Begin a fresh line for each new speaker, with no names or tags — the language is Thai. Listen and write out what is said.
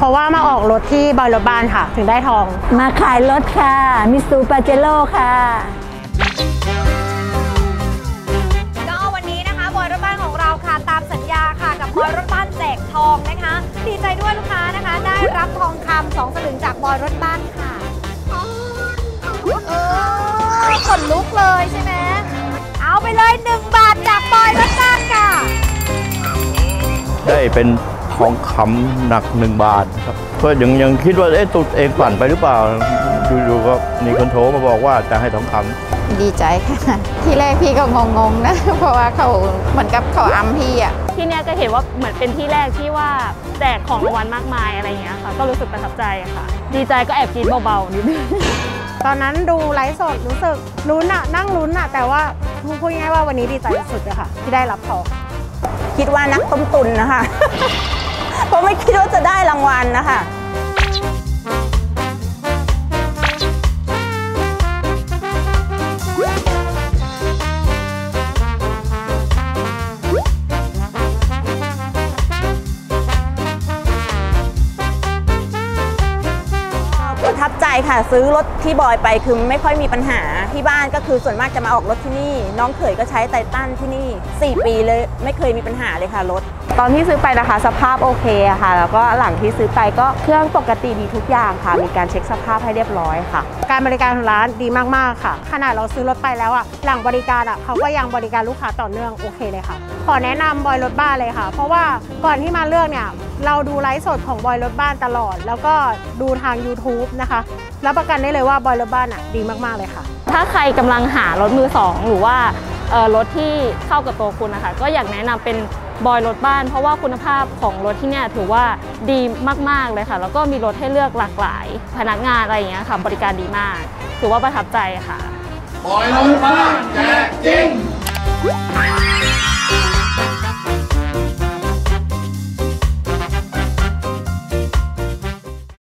เพราะว่ามาออกรถที่บอยรถบ้านค่ะถึงได้ทอง
มาขายรถค่ะมิตซูปาเจโร่ค่ะ
ก็วันนี้นะคะบอยรถบ้านของเราค่ะตามสัญญาค่ะกับบอยรถบ้านแจกทองนะคะดีใจด้วยลูกค้านะคะได้รับทองคำ2 สลึงจากบอยรถบ้านค่ะขนลุกเลยใช่ไหมเอาไปเลย1 บาทจากบอยรถบ้านค่ะ
ได้เป็นทองคำหนัก1 บาทครับก็ยังคิดว่าตัวเองฝันไปหรือเปล่าอยู่ๆก็มีคนโทรมาบอกว่าจะให้ทองคำ
ดีใจค่ะที่แรกพี่ก็งงๆนะเพราะว่าเขาเหมือนกับเขาอำพี่อ่ะ
ที่เนี้ยก็เห็นว่าเหมือนเป็นที่แรกที่ว่าแจกของรางวัลมากมายอะไรอย่างเงี้ยค่ะก็รู้สึกประทับใจค่ะดีใจก็แอบกรี๊ดเบาๆนิดนึง
ตอนนั้นดูไลฟ์สดรู้สึกลุ้นอะนั่งลุ้นอะแต่ว่าพูดง่ายๆว่าวันนี้ดีใจสุดเลยค่ะที่ได้รับทอง
คิดว่านักต้มตุนนะคะ เพราะไม่คิดว่าจะได้รางวัลนะคะประทับใจค่ะซื้อรถที่บอยไปคือไม่ค่อยมีปัญหาที่บ้านก็คือส่วนมากจะมาออกรถที่นี่น้องเขยก็ใช้ไททันที่นี่4 ปีเลยไม่เคยมีปัญหาเลยค่ะรถ
ตอนที่ซื้อไปนะคะสภาพโอเคค่ะแล้วก็หลังที่ซื้อไปก็เครื่องปกติดีทุกอย่างค่ะมีการเช็คสภาพให้เรียบร้อยค่ะ
การบริการของร้านดีมากๆค่ะขนาดเราซื้อรถไปแล้วอะหลังบริการอะเขาก็ยังบริการลูกค้าต่อเนื่องโอเคเลยค่ะขอแนะนำบอยรถบ้านเลยค่ะเพราะว่าก่อนที่มาเลือกเนี่ยเราดูไลฟ์สดของบอยรถบ้านตลอดแล้วก็ดูทาง YouTube นะคะรับประกันได้เลยว่าบอยรถบ้านอะดีมากๆเลยค่ะ
ถ้าใครกำลังหารถมือสองหรือว่ารถที่เข้ากับตัวคุณนะคะก็อยากแนะนำเป็นบอยรถบ้านเพราะว่าคุณภาพของรถที่เนี่ยถือว่าดีมากๆเลยค่ะแล้วก็มีรถให้เลือกหลากหลายพนักงานอะไรอย่างเงี้ยค่ะบริการดีมากถือว่าประทับใจค่ะ
บอยรถบ้านแจกจริง